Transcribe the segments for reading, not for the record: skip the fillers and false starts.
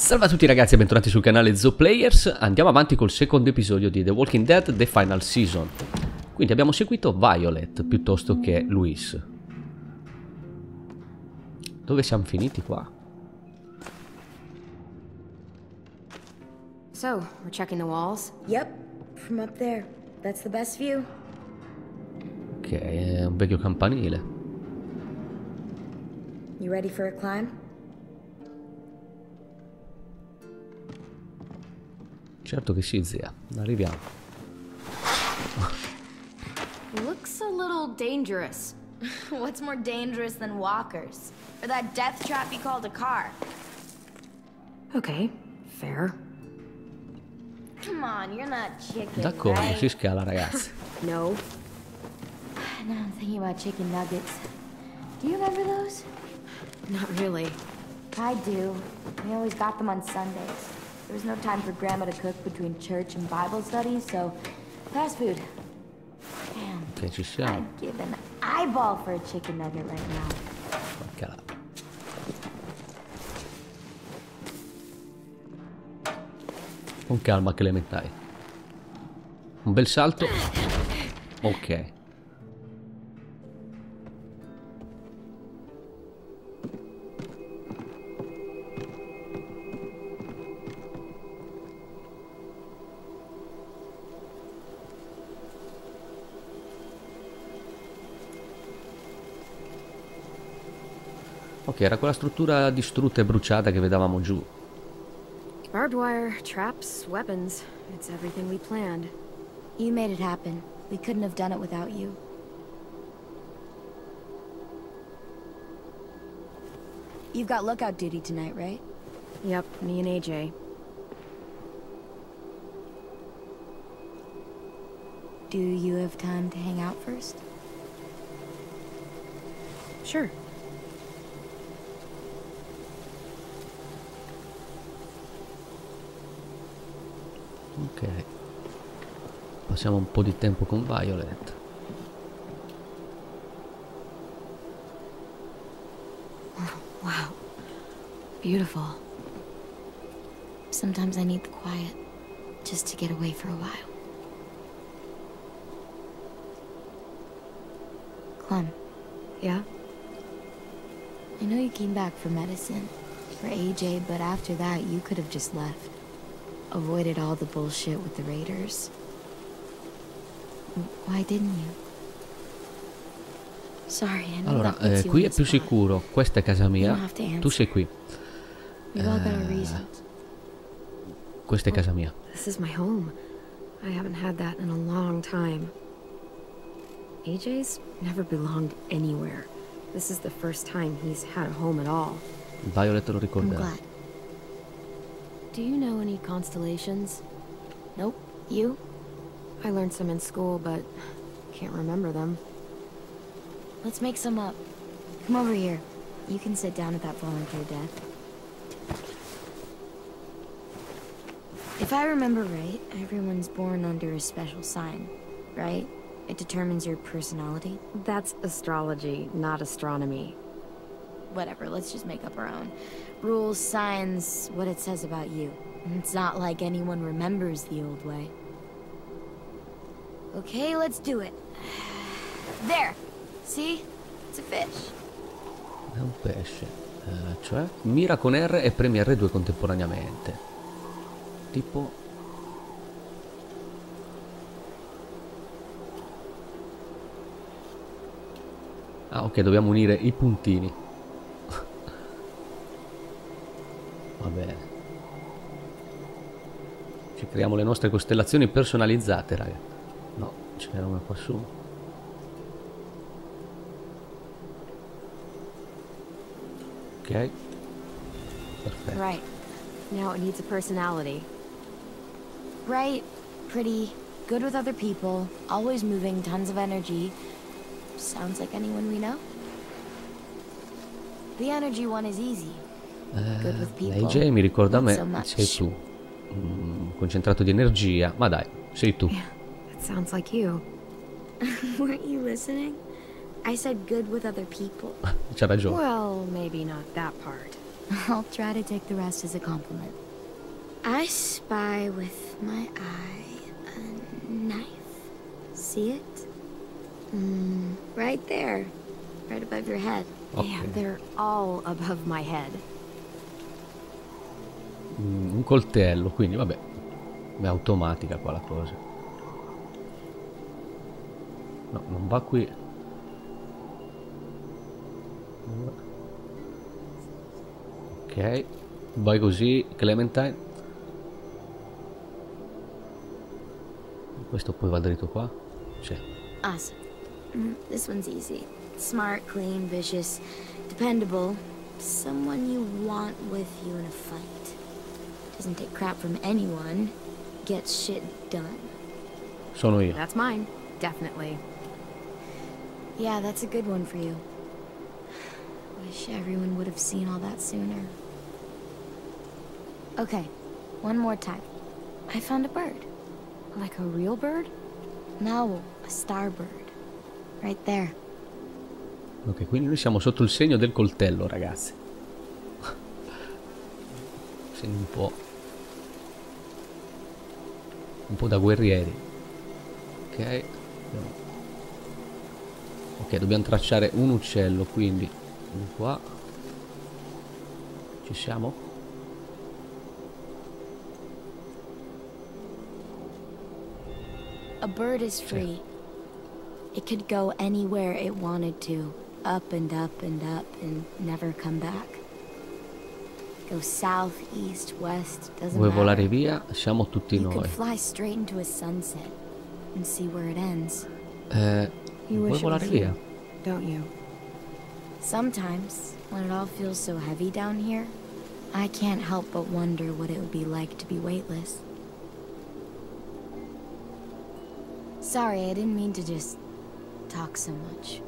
Salve a tutti ragazzi e bentornati sul canale ZooPlayers. Andiamo avanti col secondo episodio di The Walking Dead The Final Season. Quindi abbiamo seguito Violet piuttosto che Luis. Dove siamo finiti qua? So, we're checking the walls? Yep, from up there. That's the best view. Ok, è un vecchio campanile. You ready for a climb? Certo che sì, zia. Arriviamo. Looks a little dangerous. What's more dangerous than walkers? Or that death trap you called a car? Okay, fair. Come on, you're not chicken, D'accordo, right? si scala ragazzi. No. Now I'm thinking about chicken nuggets. Do you remember those? Not really. I do. We always got them on Sundays. There was no time for Grandma to cook between church and Bible studies, so fast food. Damn. Ok, ci siamo. I'd give an eyeball for a chicken nugget right now. Porca la- Con calma che le mettai. Un bel salto. Ok. Ok, era quella struttura distrutta e bruciata che vedevamo giù. Barbed wire, traps, weapons. It's everything we planned. You made it happen. We couldn't have done it without you. You've got lookout duty tonight, right? Yep, me and AJ. Do you have time to hang out first? Sure. Ok. Passiamo un po' di tempo con Violet. Wow. Beautiful. Sometimes I need the quiet, just to get away for a while. Clem, Yeah? I know you came back for medicine, for AJ, but after that you could have just left. Avoided all the bullshit with the raiders. Why didn't you? Sorry, I know Allora, that puts you qui on è the più spot. sicuro. Questa è casa You mia. don't have to answer. Tu sei qui. We've all got our reasons. Questa è casa mia. This is my home. I haven't had that in a long time. AJ's never belonged anywhere. This is the first time he's had a home at all. Violet lo I'm ricorderà. glad. Do you know any constellations? Nope. You? I learned some in school, but can't remember them. Let's make some up. Come over here. You can sit down at that volunteer desk. If I remember right, everyone's born under a special sign, right? It determines your personality. That's astrology, not astronomy. Whatever, let's just make up our own. Rules, signs, what it says about you. It's not like anyone remembers the old way. Okay, let's do it. There! See? It's a fish. È un pesce. Cioè, mira con R e premi R2 contemporaneamente. Tipo... Ah, ok, dobbiamo unire i puntini. Va bene. Ci creiamo le nostre costellazioni personalizzate, raga. No, ce n'era una qua su. Ok. Perfetto. Right. Now it needs a personality. Right, pretty, good with other people, always moving, tons of energy. Sounds like anyone we know. The energy one is easy. Good with people. AJ mi ricorda not me, so much. sei tu. Concentrato di energia, ma dai, sei tu. Yeah, that sounds like you. Weren't you listening? I said good with other people. C'ha ragione. Well, maybe not that part. I'll try to take the rest as a compliment. I spy with my eye a knife. See it? Right there. Right above your head. Okay. Yeah, they're all above my head. Un coltello, quindi vabbè, è automatica qua la cosa. No, non va qui. Ok, vai così, Clementine. Questo poi va dritto qua. C'è. Awesome. This one's easy. Smart, clean, vicious, dependable. Someone you want with you in a fight. Doesn't take crap from anyone. Gets shit done. Sono io. That's mine, definitely. Yeah, that's a good one for you. Wish everyone would have seen all that sooner. Okay, one more time. I found a bird. Like a real bird? No, a starbird. Right there. Ok, quindi noi siamo sotto il segno del coltello, ragazzi. Segno un po' da guerrieri. Ok. Ok, dobbiamo tracciare un uccello, quindi qua. Ci siamo? A bird is free. It could go anywhere it wanted to. Up and up and up and never come back. Go south, east, west, doesn't Vuoi matter. volare via? Siamo tutti You could noi. fly straight into a sunset and see where it ends. You Vuoi wish it volare was via? you, don't you? Sometimes, when it all feels so heavy down here, I can't help but wonder what it would be like to be weightless. Sorry, I didn't mean to just talk so much.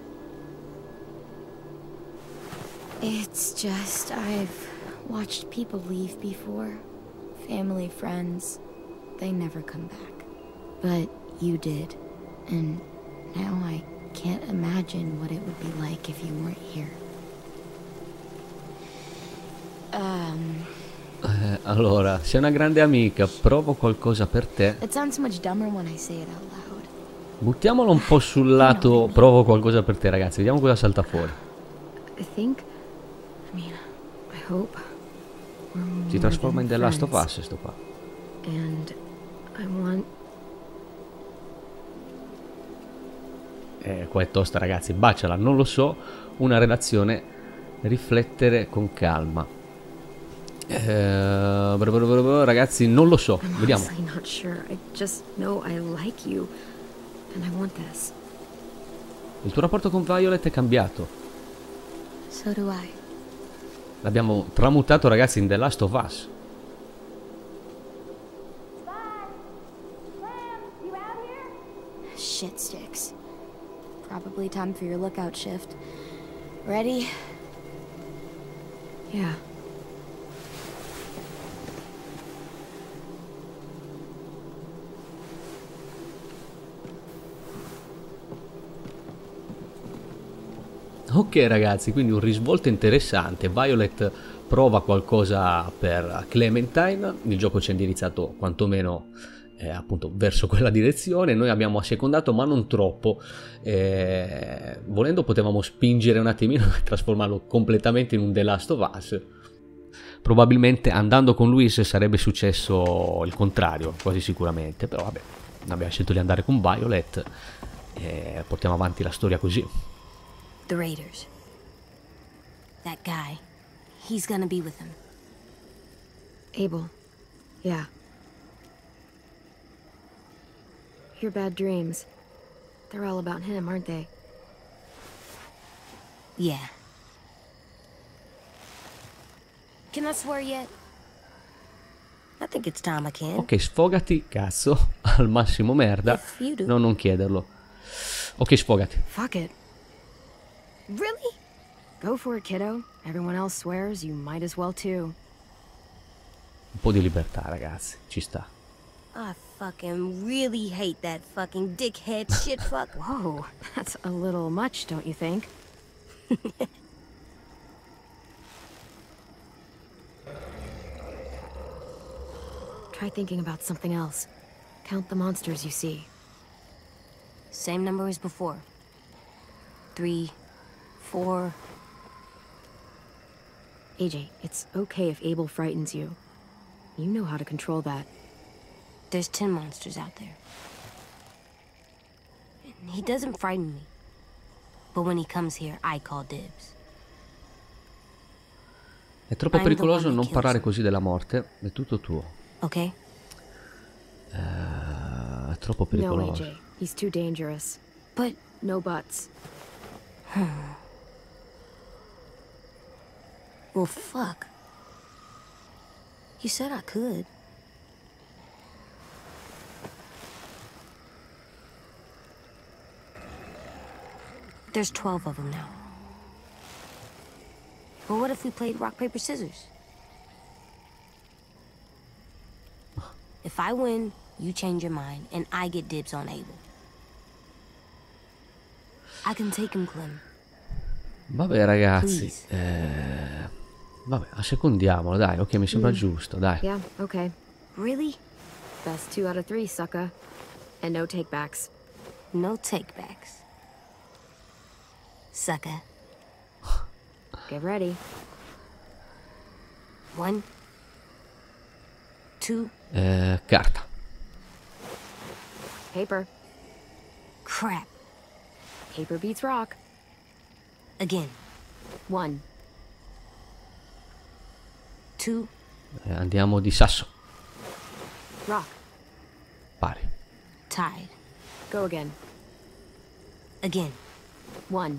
It's just, I've watched people leave before. Family, friends. They never come back. But you did. And now I can't imagine what it would be like if you weren't here. Allora, sei una grande amica, provo qualcosa per te. It sounds much dumber when I say it out loud. Buttiamolo un po' sul lato, provo qualcosa per te, ragazzi. Vediamo cosa salta fuori. I think... I mean, I hope... we're Si more trasforma in than The Last of friends. Us, sto qua. And I want... Qua è tosta, ragazzi. Baciala, non lo so. Una relazione, riflettere con calma. Ragazzi, non lo so. I'm Vediamo. honestly not sure. I just know I like you. And I want this. Il tuo rapporto con Violet è cambiato. So do I. L'abbiamo tramutato, ragazzi, in The Last of Us. Shit sticks. Probably time for your lookout shift. Ready? Yeah. Ok, ragazzi, quindi un risvolto interessante. Violet prova qualcosa per Clementine. Il gioco ci ha indirizzato quantomeno appunto verso quella direzione. Noi abbiamo assecondato, ma non troppo. Volendo potevamo spingere un attimino e trasformarlo completamente in un The Last of Us. Probabilmente andando con Luis sarebbe successo il contrario, quasi sicuramente. Però vabbè, abbiamo scelto di andare con Violet e portiamo avanti la storia così. The Raiders. That guy. He's gonna be with him. Abel. Yeah. Your bad dreams. They're all about him, aren't they? Yeah. Can I swear yet? I think it's time I can. Ok, sfogati, cazzo, al massimo merda. If you do. No, non chiederlo. Ok, sfogati. Fuck it. Really? Go for it, kiddo. Everyone else swears, you might as well too. Un po' di libertà, ragazzi, ci sta. I fucking really hate that fucking dickhead shit fuck. Whoa, that's a little much, don't you think? Try thinking about something else. Count the monsters you see. Same number as before. 3, 4... AJ, it's okay if Abel frightens you. You know how to control that. There's 10 monsters out there. And he doesn't frighten me. But when he comes here, I call dibs. È troppo pericoloso non parlare così della morte. È tutto tuo. Ok? È troppo No, pericoloso. AJ. He's too dangerous. But... No buts. Well, fuck. You said I could. There's 12 of them now. But what if we played rock, paper, scissors? If I win, you change your mind, and I get dibs on Abel. I can take him, Clem. Vabbè ragazzi, vabbè, assecondiamolo, dai, ok, mi sembra giusto, dai. Yeah, okay. Really? Best 2 out of 3, sucker. And no takebacks. No takebacks. Sucker. Get ready. 1, 2... Carta. Paper. Crap. Paper beats rock. Again. 1. 2... Andiamo di sasso. Rock. Pari. Tied. Go again. Again. 1.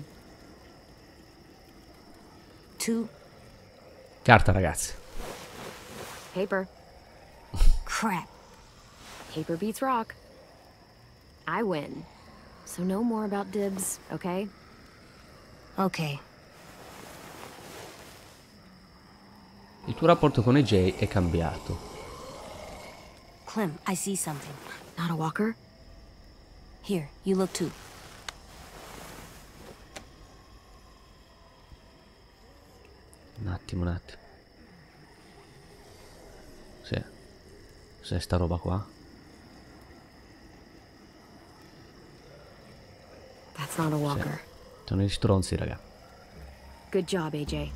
2... Carta ragazzi. Paper. Crap. Paper beats rock. I win. So no more about dibs, okay? Okay. Il tuo rapporto con AJ è cambiato. Clem, I see something. Not a walker? Here, you look too. Un attimo, un attimo. Sì. Cos'è sta roba qua? That's not a walker. Sono gli stronzi, raga. Good job, AJ.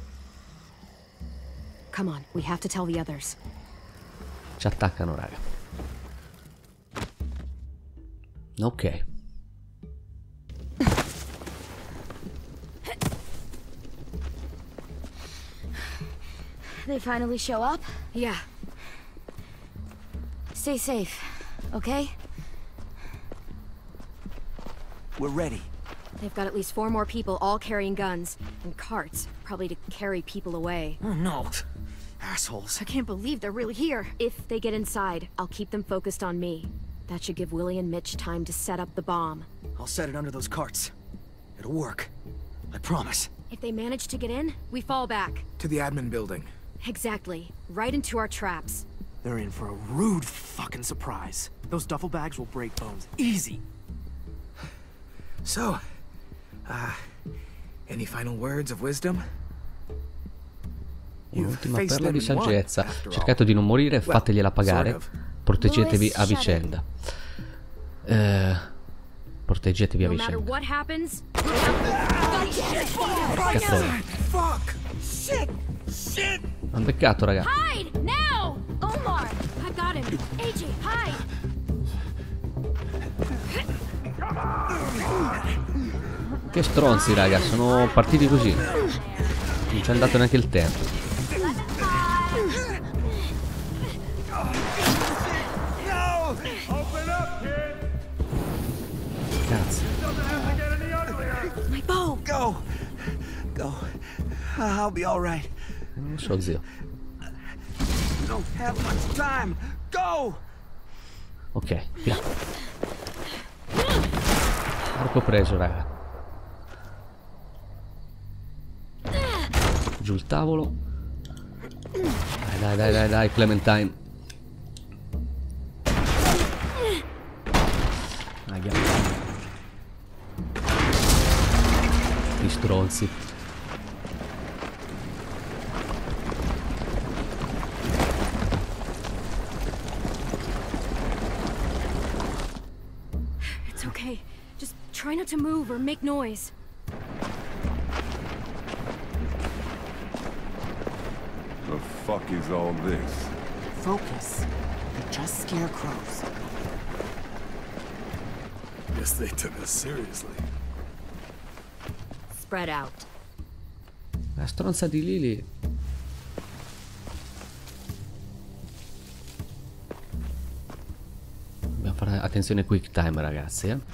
Come on, we have to tell the others. Ci attaccano, raga. Ok. They finally show up? Yeah. Stay safe, okay? We're ready. They've got at least 4 more people, all carrying guns. And carts, probably to carry people away. Oh no. Assholes. I can't believe they're really here. If they get inside, I'll keep them focused on me. That should give Willie and Mitch time to set up the bomb. I'll set it under those carts. It'll work. I promise. If they manage to get in, we fall back. To the admin building. Exactly. Right into our traps. They're in for a rude fucking surprise. Those duffel bags will break bones. Easy. So, any final words of wisdom? Un'ultima perla di saggezza. Cercate di non morire, fategliela pagare. Proteggetevi a vicenda. Proteggetevi a No matter vicenda. what happens, Cazzone. Fuck! Shit! Shit! Un peccato, raga. hide now! Omar, I got him. AJ, hide! Che stronzi, raga. Sono partiti così. Non ci è andato neanche il tempo. Cazzo. My bow! Go! Go. I'll be alright. Non so, zio. We don't have much time. Go! Ok, via. Arco preso, raga. Giù il tavolo. Dai, Clementine. Gli stronzi. It's okay. Just try not to move or make noise. The fuck is all this? Focus. They're just scarecrows. Guess they took us seriously. Spread out. La stronza di Lily. Dobbiamo fare attenzione quick time, ragazzi, eh.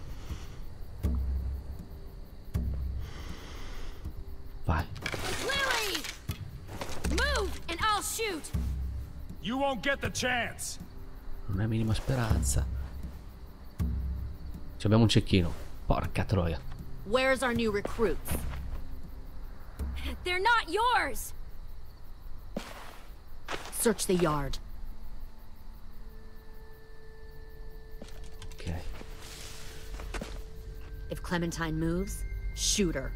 Vai. Lily! Move and I'll shoot. You won't get the chance. Non hai minima speranza. Ci abbiamo un cecchino. Porca troia. Where's our new recruits? They're not yours. Search the yard. Ok. If Clementine moves, shoot her.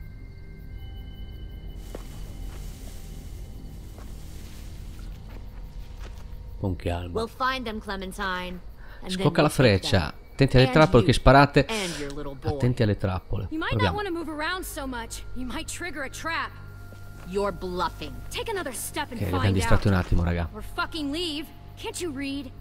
Con calma. We'll find them, Clementine. And then Scocca la we'll take freccia. them. Attenti alle And trappole you. che sparate. And your little boy. Attenti alle trappole. You might not Proviamo. want to move around so much. You might trigger a trap. You're bluffing. Take another step and Ok, li abbiamo find distratti out. un attimo, raga. Or fucking leave. Can't you read?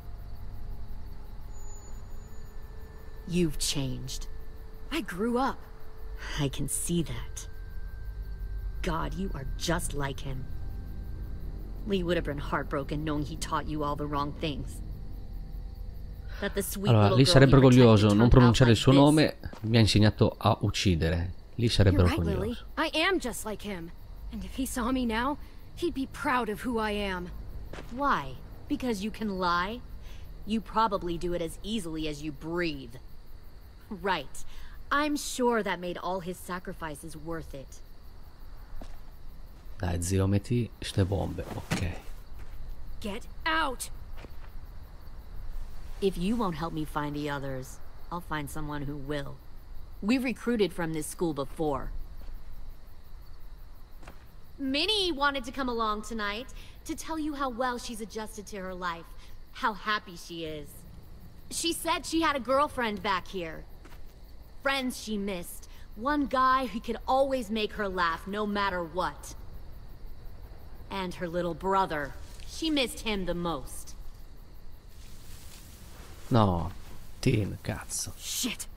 You've changed. I grew up. I can see that. God, you are just like him. Lee would have been heartbroken knowing he taught you all the wrong things. That the sweet Allora, little lì girl sarebbe you protected orgoglioso. Non turned pronunciare il out suo like nome mi ha insegnato a uccidere. Lì sarebbe You're right, Lily. orgoglioso. I am just like him. And if he saw me now, he'd be proud of who I am. this. Why? Because you can lie? You probably do it as easily as you breathe. Right. I'm sure that made all his sacrifices worth it. Dai, zio, metti ste bombe. Ok. Get out! If you won't help me find the others, I'll find someone who will. We've recruited from this school before. Minnie wanted to come along tonight to tell you how well she's adjusted to her life, how happy she is. She said she had a girlfriend back here. Friends she missed. One guy who could always make her laugh no matter what. And her little brother. She missed him the most. No. Tin, cazzo. Shit!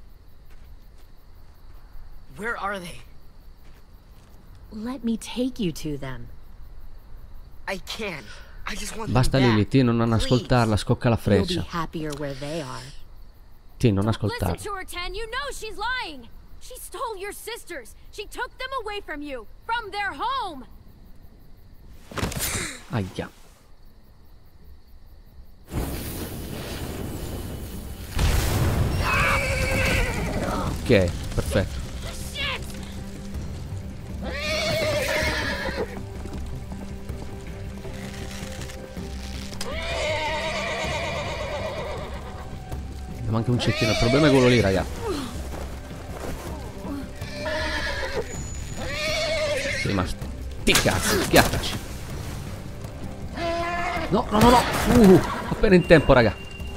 Where are they? Let me take you to them. I can. I just want Basta them Lily, back. Tin, non ascoltarla, scocca la You'll be freccia. happier where they are. Tin, non Listen ascoltarla. to her, Ten. You know she's lying. She stole your sisters. She took them away from you. From their home. Aia. Ok, perfetto. Shit! Abbiamo anche un cecchino. Il problema è quello lì, raga. Sei rimasto. Ti cazzo, schiattaci. No, no, no, no. Appena in tempo, raga.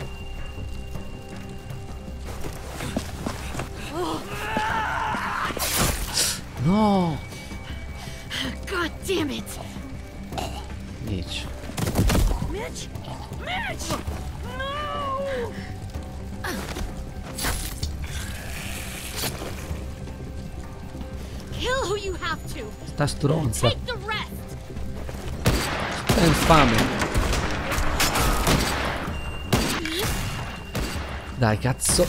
No. God damn it! Mitch. Mitch! Mitch! No! Kill who you have to. Sta stronza. Take the rest. Sta infame. Dai, cazzo.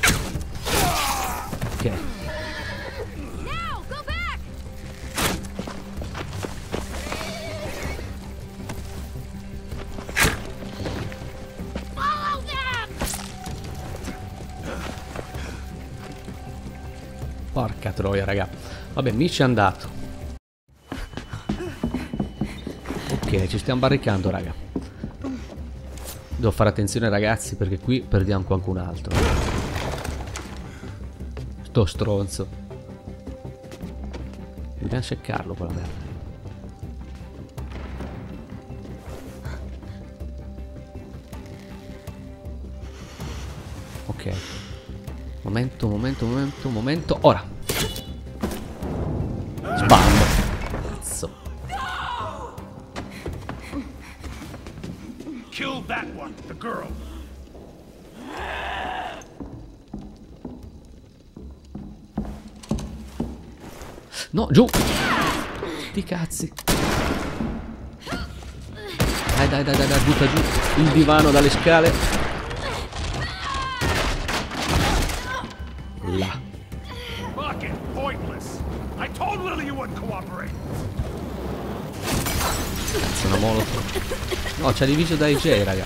Ok. Now, go back. Follow them. Porca troia, raga. Vabbè, Mitch è andato. Ok, ci stiamo barricando, raga. Devo fare attenzione, ragazzi, perché qui perdiamo qualcun altro. Sto stronzo. Dobbiamo cercarlo quella merda. Ok. Momento. Ora. Sballo. Cazzo. Kill that one, the girl. No, giù. Sti cazzi. Dai, butta giù il divano dalle scale. Là. Fucking pointless. I told Lily you wouldn't cooperate. C'è una molotov. No, c'ha diviso da AJ, raga.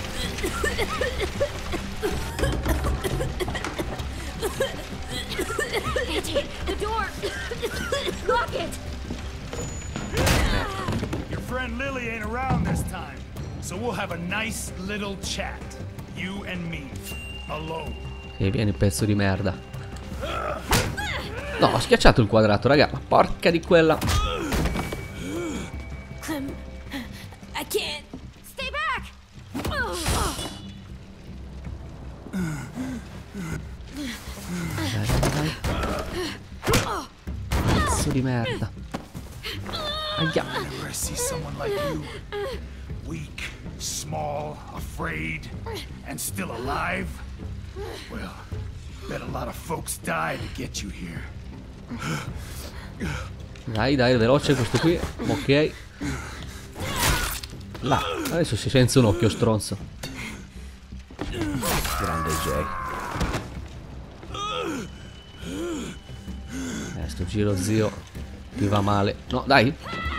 AJ, the door! Lock it! Your friend Lily ain't around this time, so we'll have a nice little chat. You and me. Alone. E vieni, pezzo di merda. No, ho schiacciato il quadrato, raga. Ma porca di quella. I can't. Stay back! Dai. Pezzo di merda. Aia. Whenever I see someone like you, weak, small, afraid, and still alive, well, bet a lot of folks died to get you here. Dai, veloce questo qui. Ok. Là. Adesso si senza un occhio, stronzo. Grande Jay. Sto giro, zio. Ti va male. No, dai.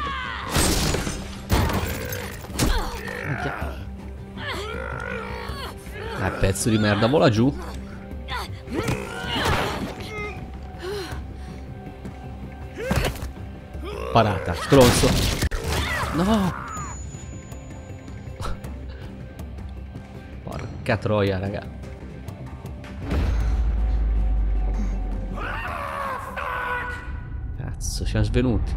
Pezzo di merda, vola giù. Parata, stronzo. No. Porca troia, raga. Cazzo, siamo svenuti.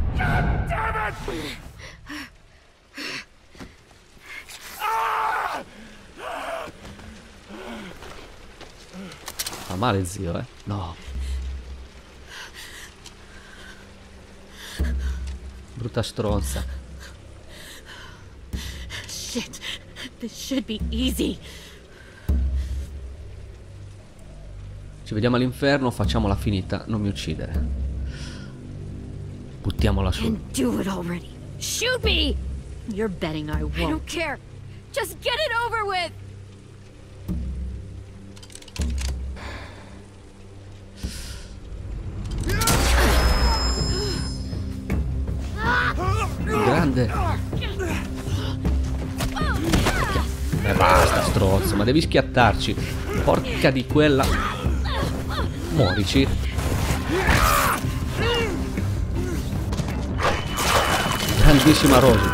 Fa male, zio, eh? No. Brutta stronza. Shit. This should be easy. Ci vediamo all'inferno, facciamola finita, non mi uccidere. Buttiamola su. And do it already. Shoot me! You're betting I won't. I don't care. Just get it over with. Grande. Basta, stronzo, ma devi schiattarci. Porca di quella. Morici. Grandissima Rosy.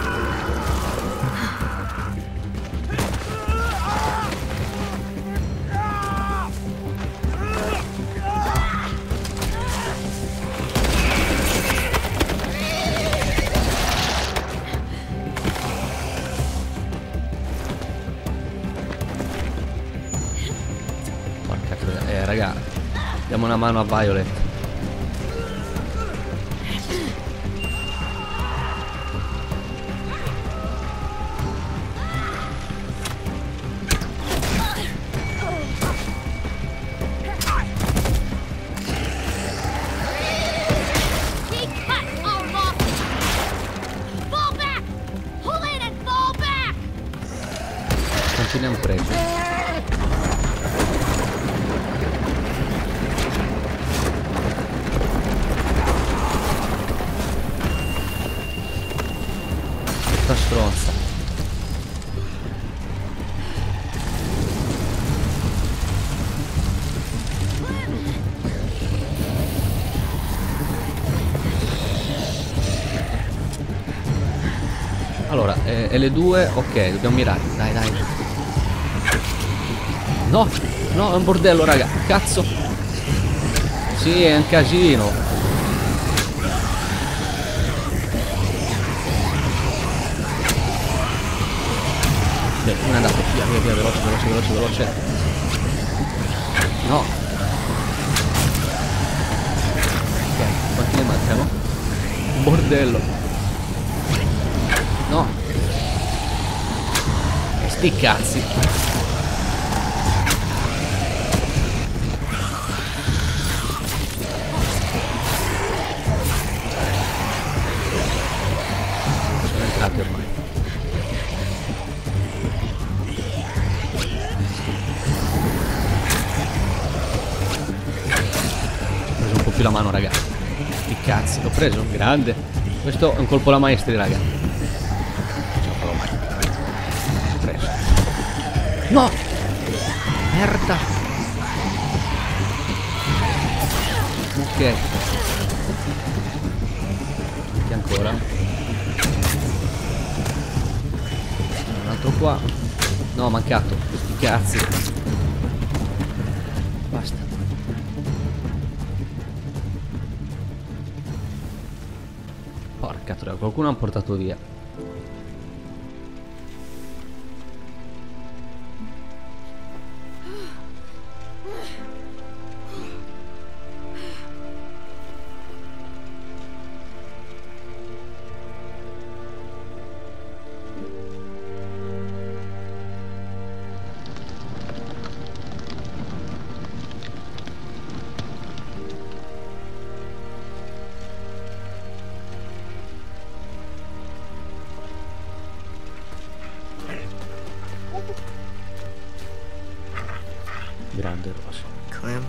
Raga, diamo una mano a Violet. Non ce ne hanno preso. Stronza. Allora, L2, ok, dobbiamo mirare. Dai, dai. No, no, è un bordello, raga. Cazzo. Sì, è un casino. Uno è andato, via, veloce. No. Quanti ne mancano? Bordello. No. E sti cazzi. Sono entrati ormai. Ho preso un po' più la mano, raga. Sti cazzi, l'ho preso, grande. Questo è un colpo alla maestri, raga. Non ce la farò mai. L'ho preso. No! Merda! Ok. E ancora. Un altro qua. No, mancato. Sti cazzi. Basta. Porca troia, qualcuno ha portato via. Grande Rosa. Clem,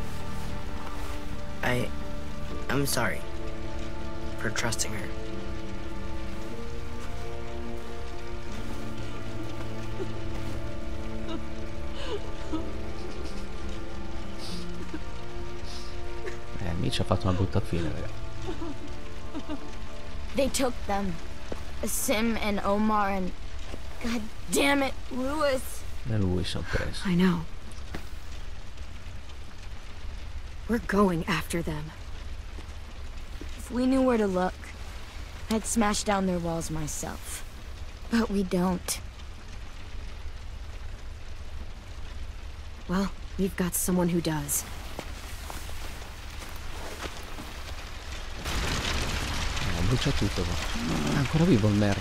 I'm sorry for trusting her. Mitch ha fatto una brutta fine, raga. They took them. Sim and Omar and... God damn it, Lewis. E lui si è preso. I know. We're going after them. If we knew where to look, I'd smash down their walls myself. But we don't. Well, we've got someone who does. Brucia tutto qua. È ancora vivo il merda.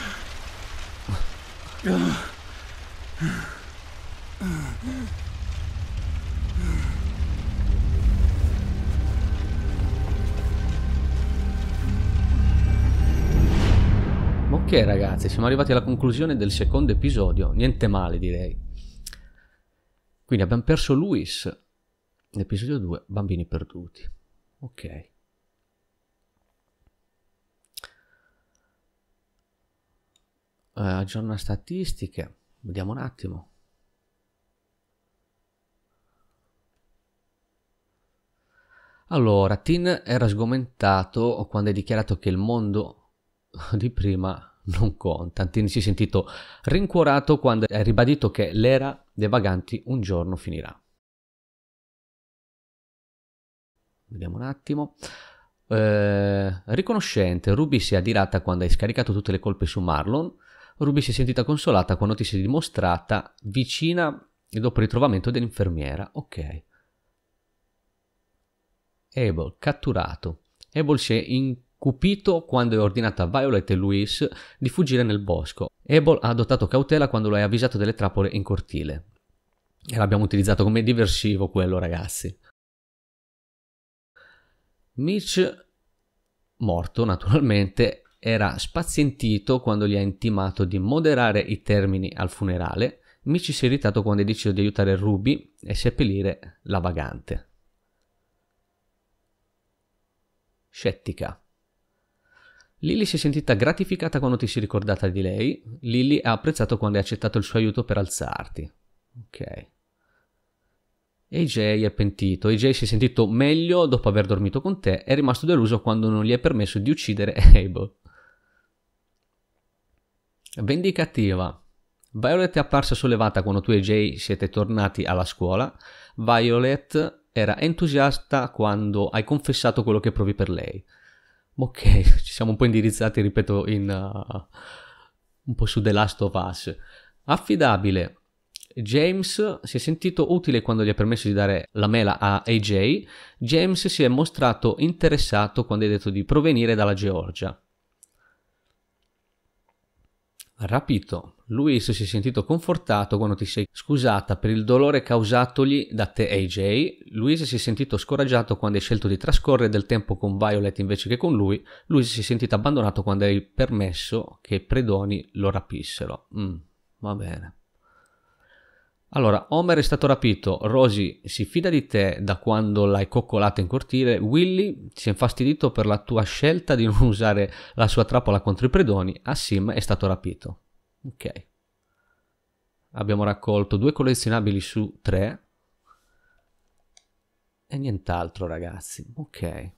Ok ragazzi, siamo arrivati alla conclusione del secondo episodio. Niente male, direi. Quindi abbiamo perso Luis. L'episodio 2, bambini perduti. Ok. Aggiorna statistiche, vediamo un attimo. Allora, Tin era sgomentato quando ha dichiarato che il mondo di prima non conta. Tin si è sentito rincuorato quando ha ribadito che l'era dei vaganti un giorno finirà. Vediamo un attimo. Riconoscente, Ruby si è adirata quando hai scaricato tutte le colpe su Marlon. Ruby si è sentita consolata quando ti sei dimostrata vicina dopo il ritrovamento dell'infermiera. Ok. Abel, catturato. Abel si è incupito quando hai ordinato a Violet e Luis di fuggire nel bosco. Abel ha adottato cautela quando lo hai avvisato delle trappole in cortile. E l'abbiamo utilizzato come diversivo quello, ragazzi. Mitch, morto naturalmente, era spazientito quando gli ha intimato di moderare i termini al funerale. Mitch si è irritato quando ha deciso di aiutare Ruby e seppellire la vagante. Scettica. Lily si è sentita gratificata quando ti sei ricordata di lei. Lily ha apprezzato quando hai accettato il suo aiuto per alzarti. Ok. AJ è pentito. AJ si è sentito meglio dopo aver dormito con te. È rimasto deluso quando non gli hai permesso di uccidere Abel. Vendicativa. Violet è apparsa sollevata quando tu e AJ siete tornati alla scuola. Violet era entusiasta quando hai confessato quello che provi per lei. Ok, ci siamo un po' indirizzati, ripeto, un po' su The Last of Us. Affidabile. James si è sentito utile quando gli ha permesso di dare la mela a AJ. James si è mostrato interessato quando hai detto di provenire dalla Georgia. Rapito. Luis si è sentito confortato quando ti sei scusata per il dolore causatogli da te AJ. Luis si è sentito scoraggiato quando hai scelto di trascorrere del tempo con Violet invece che con lui. Luis si è sentito abbandonato quando hai permesso che i predoni lo rapissero. Va bene. Allora, Homer è stato rapito, Rosie si fida di te da quando l'hai coccolata in cortile, Willy si è infastidito per la tua scelta di non usare la sua trappola contro i predoni, Assim è stato rapito. Ok. Abbiamo raccolto 2 collezionabili su 3 e nient'altro, ragazzi. Ok.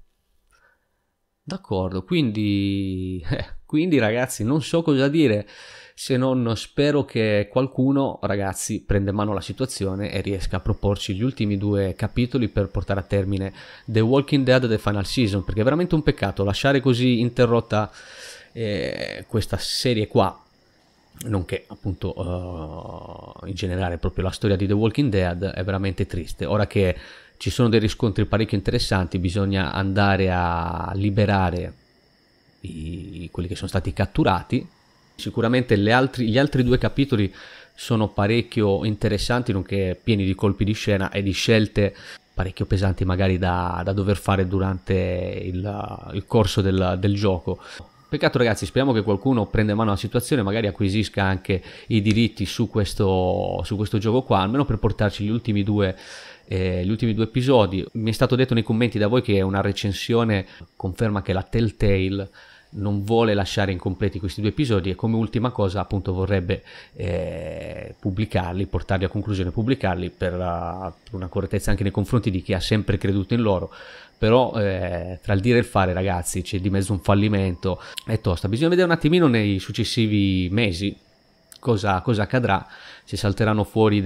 D'accordo, quindi ragazzi non so cosa dire, se non spero che qualcuno, ragazzi, prenda in mano la situazione e riesca a proporci gli ultimi 2 capitoli per portare a termine The Walking Dead The Final Season, perché è veramente un peccato lasciare così interrotta questa serie qua, nonché appunto in generale proprio la storia di The Walking Dead. È veramente triste. Ora che ci sono dei riscontri parecchio interessanti, bisogna andare a liberare quelli che sono stati catturati. Sicuramente gli altri 2 capitoli sono parecchio interessanti, nonché pieni di colpi di scena e di scelte parecchio pesanti magari da dover fare durante il corso del gioco. Peccato, ragazzi, speriamo che qualcuno prenda in mano la situazione, magari acquisisca anche i diritti su questo gioco qua, almeno per portarci gli ultimi due episodi. Mi è stato detto nei commenti da voi che una recensione conferma che la Telltale non vuole lasciare incompleti questi 2 episodi e come ultima cosa appunto vorrebbe pubblicarli, portarli a conclusione, pubblicarli per una correttezza anche nei confronti di chi ha sempre creduto in loro. Però tra il dire e il fare, ragazzi, c'è di mezzo un fallimento, è tosta. Bisogna vedere un attimino nei successivi mesi cosa accadrà, se salteranno fuori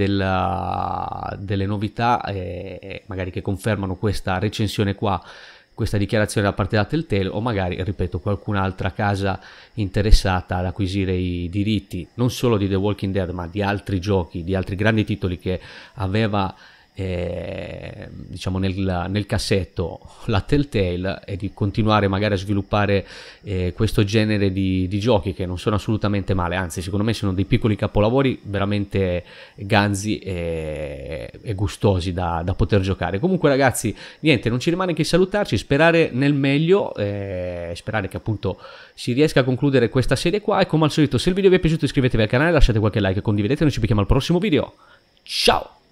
delle novità magari che confermano questa recensione qua, questa dichiarazione da parte della Telltale, o magari, ripeto, qualcun'altra casa interessata ad acquisire i diritti non solo di The Walking Dead ma di altri giochi, di altri grandi titoli che aveva diciamo nel cassetto la Telltale, e di continuare magari a sviluppare questo genere di giochi che non sono assolutamente male, anzi secondo me sono dei piccoli capolavori veramente ganzi e gustosi da poter giocare. Comunque, ragazzi, niente, non ci rimane che salutarci, sperare nel meglio, sperare che appunto si riesca a concludere questa serie qua, e come al solito, se il video vi è piaciuto iscrivetevi al canale, lasciate qualche like e condividete. Noi ci becchiamo al prossimo video. Ciao!